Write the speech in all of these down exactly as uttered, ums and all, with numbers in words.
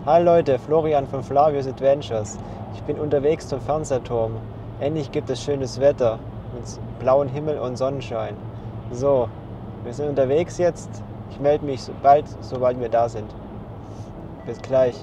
Hi Leute, Florian von Flavius Adventures. Ich bin unterwegs zum Fernsehturm. Endlich gibt es schönes Wetter mit blauem Himmel und Sonnenschein. So, wir sind unterwegs jetzt. Ich melde mich bald, sobald wir da sind. Bis gleich.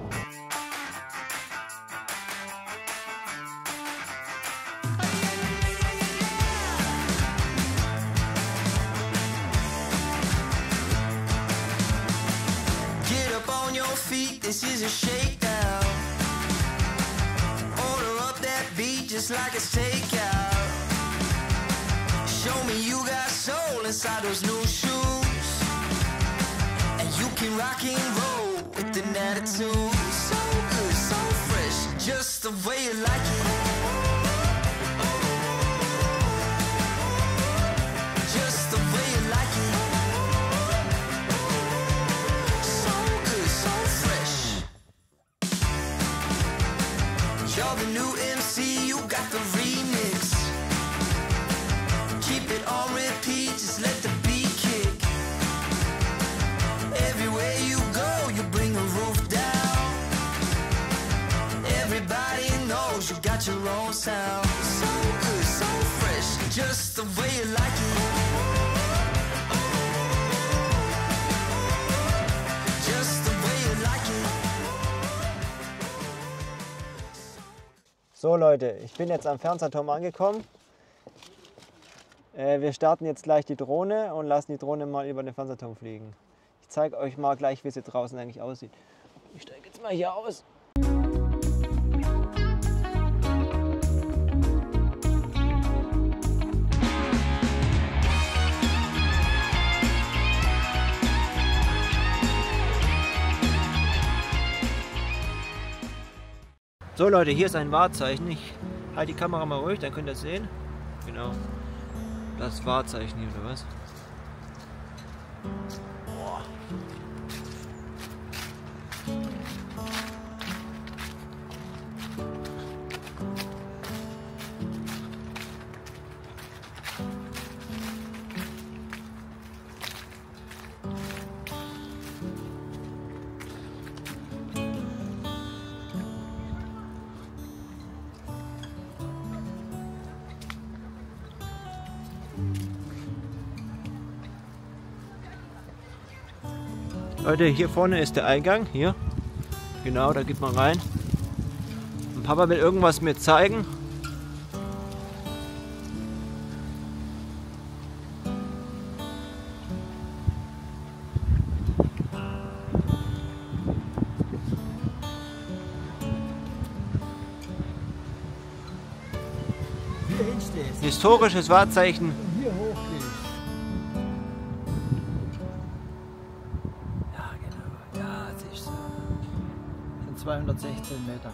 This is a shakedown. Order up that beat just like it's takeout. Show me you got soul inside those new shoes, and you can rock and roll with an attitude. So good, so fresh, just the way you like it. Just the way you like it. You're the new M C, you got the remix. Keep it on repeat, just let the beat kick. Everywhere you go, you bring the roof down. Everybody knows you got your own sound. So good, so fresh, just the way you like it. Just the way you like it. So Leute, ich bin jetzt am Fernsehturm angekommen. Äh, wir starten jetzt gleich die Drohne und lassen die Drohne mal über den Fernsehturm fliegen. Ich zeige euch mal gleich, wie sie draußen eigentlich aussieht. Ich steige jetzt mal hier aus. So Leute, hier ist ein Wahrzeichen. Ich halte die Kamera mal ruhig, dann könnt ihr es sehen. Genau. Das Wahrzeichen hier, oder was? Boah. Leute, hier vorne ist der Eingang, hier. Genau, da geht man rein. Und Papa will irgendwas mir zeigen. Historisches Wahrzeichen. Hier hoch geht's. Ja, genau. Ja, siehst du. Das sind zweihundertsechzehn Meter.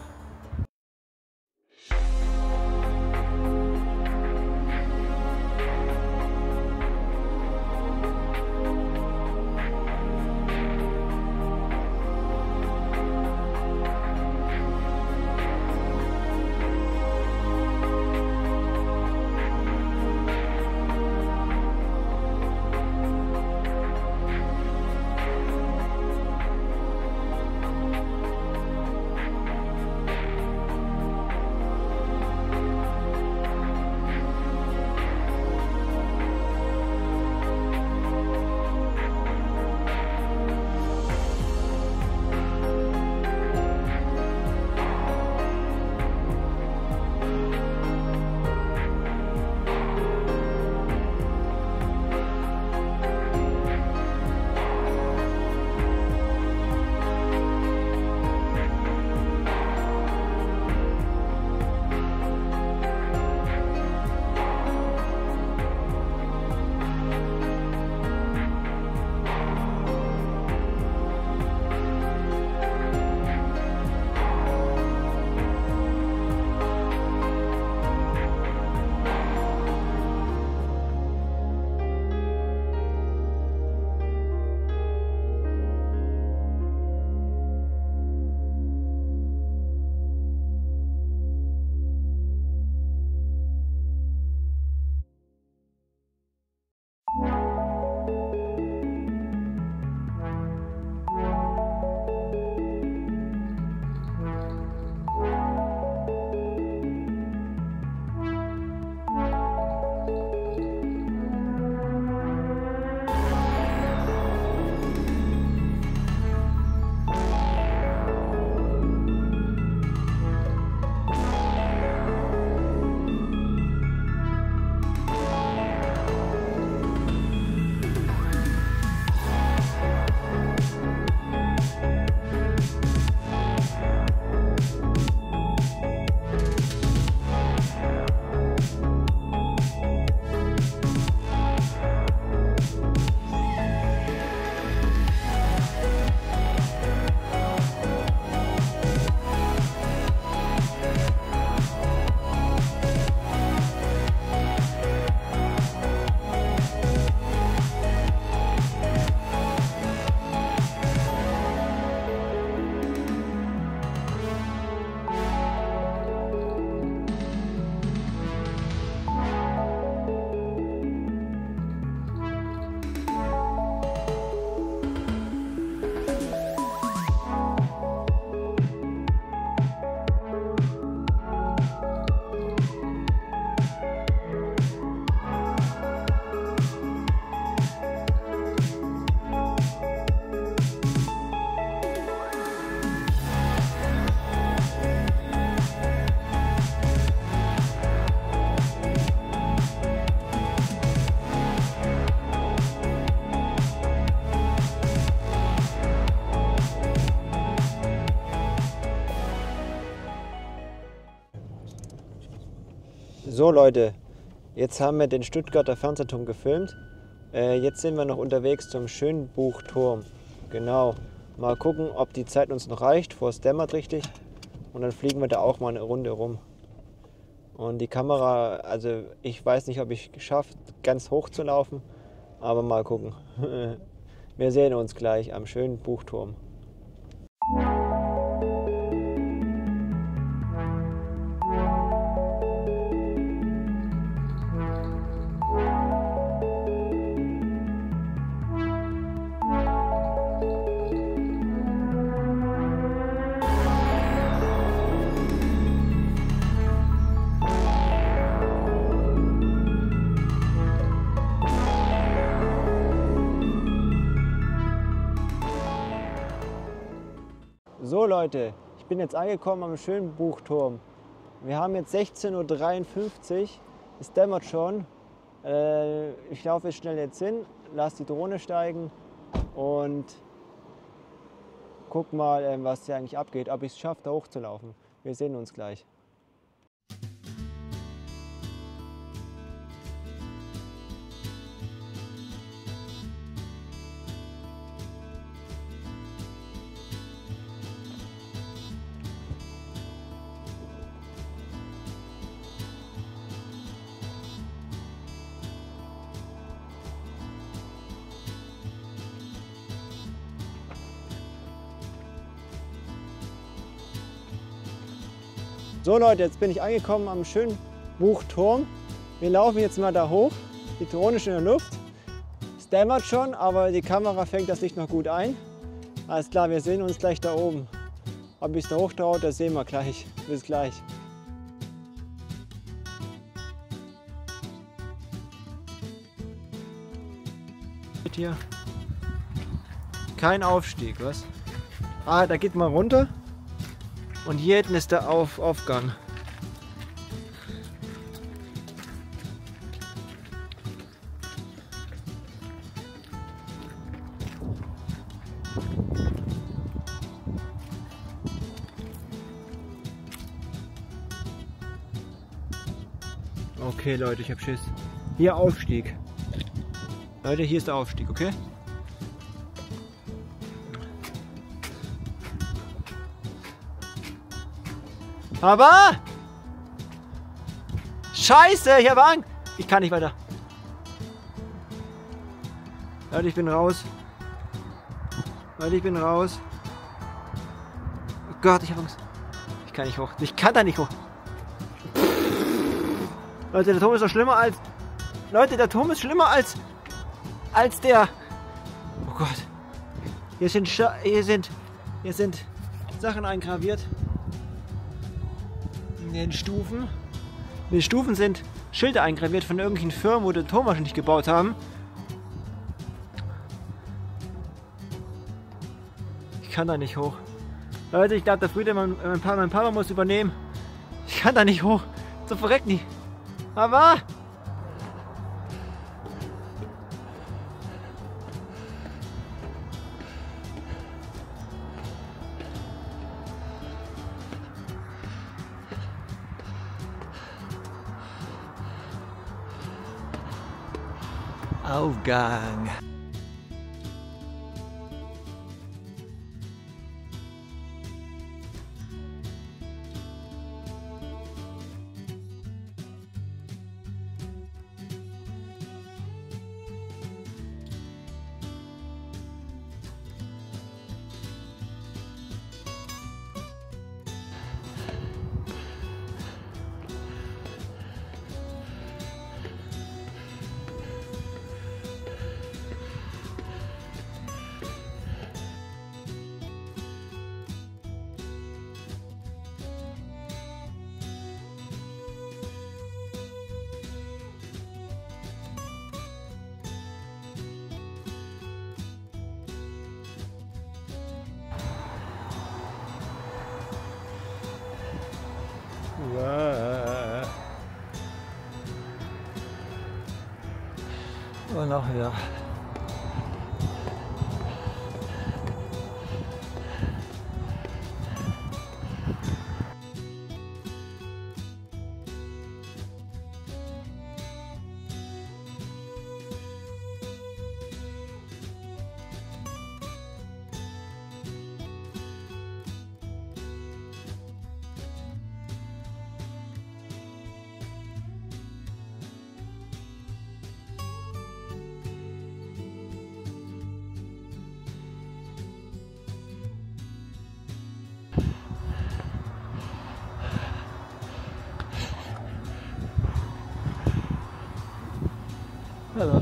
So Leute, jetzt haben wir den Stuttgarter Fernsehturm gefilmt. Äh, jetzt sind wir noch unterwegs zum Schönbuchturm. Genau. Mal gucken, ob die Zeit uns noch reicht, bevor es dämmert richtig. Und dann fliegen wir da auch mal eine Runde rum. Und die Kamera, also ich weiß nicht, ob ich es geschafft, ganz hoch zu laufen. Aber mal gucken. Wir sehen uns gleich am Schönbuchturm. So Leute, ich bin jetzt angekommen am Schönbuchturm. Wir haben jetzt sechzehn Uhr dreiundfünfzig, es dämmert schon. Äh, ich laufe jetzt schnell jetzt hin, lasse die Drohne steigen und guck mal, äh, was hier eigentlich abgeht, ob ich es schaffe, da hochzulaufen. Wir sehen uns gleich. So Leute, jetzt bin ich angekommen am Schönbuchturm. Wir laufen jetzt mal da hoch. Die Drohne ist in der Luft. Es dämmert schon, aber die Kamera fängt das Licht noch gut ein. Alles klar, wir sehen uns gleich da oben. Ob ich es da hoch traue, das sehen wir gleich. Bis gleich. Hier kein Aufstieg, was? Ah, da geht man runter. Und hier hinten ist der Auf Aufgang. Okay Leute, ich hab Schiss. Hier Aufstieg. Leute, hier ist der Aufstieg, okay? Aber! Scheiße, ich hab Angst! Ich kann nicht weiter. Leute, ich bin raus. Leute, ich bin raus. Oh Gott, ich hab Angst. Ich kann nicht hoch. Ich kann da nicht hoch. Leute, der Turm ist doch schlimmer als... Leute, der Turm ist schlimmer als... Als der... Oh Gott. Hier sind... Scha hier sind... Hier sind Sachen eingraviert. In den Stufen. In den Stufen sind Schilder eingraviert von irgendwelchen Firmen, wo die Turm wahrscheinlich gebaut haben. Ich kann da nicht hoch. Leute, ich glaube, der Brüder, mein, mein, Papa, mein Papa muss übernehmen. Ich kann da nicht hoch. So verreckt nicht. Aber... Aufgang. Und noch höher. Hallo.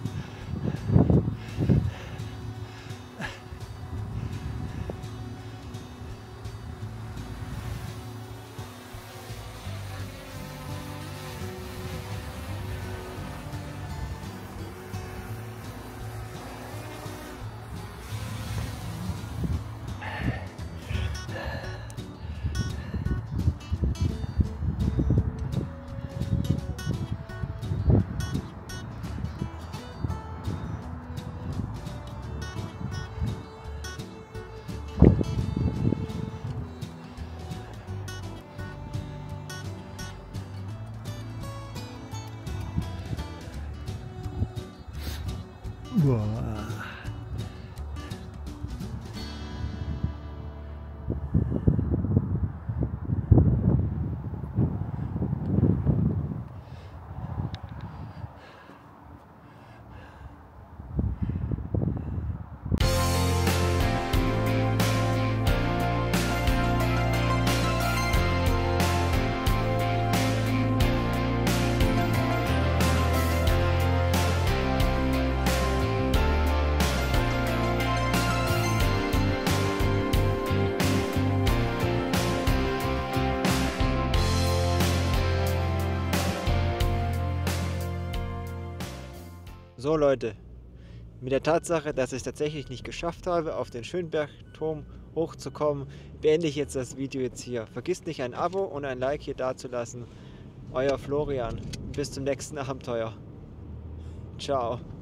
Boah. So Leute, mit der Tatsache, dass ich es tatsächlich nicht geschafft habe, auf den Schönbergturm hochzukommen, beende ich jetzt das Video jetzt hier. Vergisst nicht ein Abo und ein Like hier dazulassen. Euer Florian. Bis zum nächsten Abenteuer. Ciao.